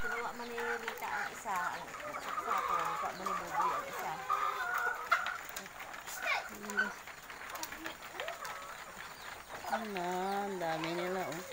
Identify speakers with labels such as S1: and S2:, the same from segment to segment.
S1: Kinuha man ni Rita ang isa, ang saksako, kinuha man ni Buboy ang isa.
S2: Ano, ang dami nila, oh.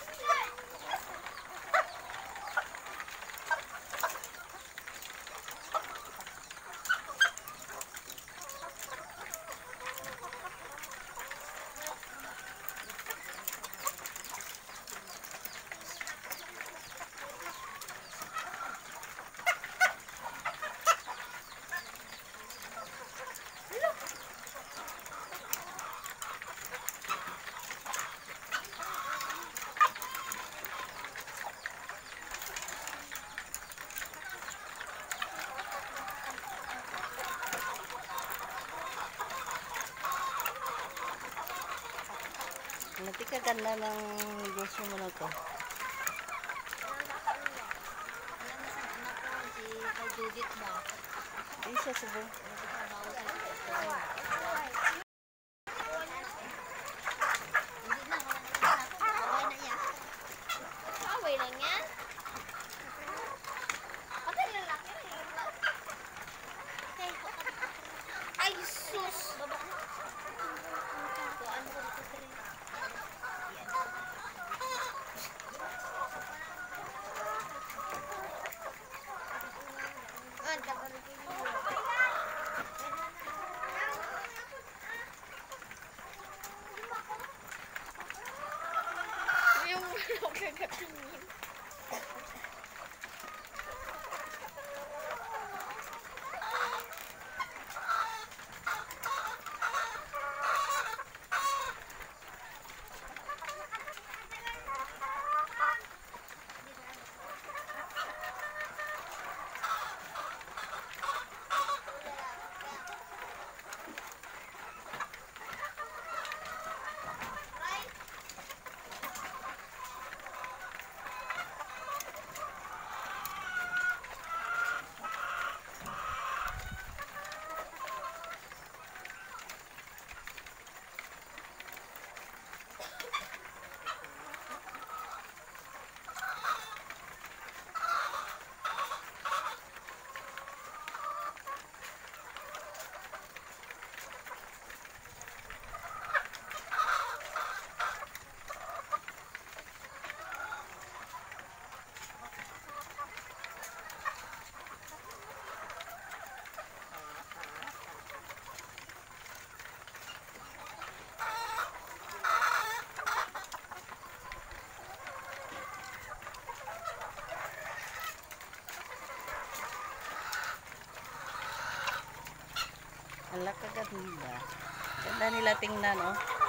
S2: Natika ganda ng negosyo mo na to.
S1: Alam mo sa anak ko, si kay Judith ba?
S2: Ay, siya subo.
S1: Nagtatrabaho sa hindi na, wala na ako. Away na yan. Away lang yan? Patay lalaki na yun. Ay, sus! Baba na. Tuan ko dito ka rin. Yung kagatingin.
S2: Hala, kaganda. Ganda nila tingnan, oh.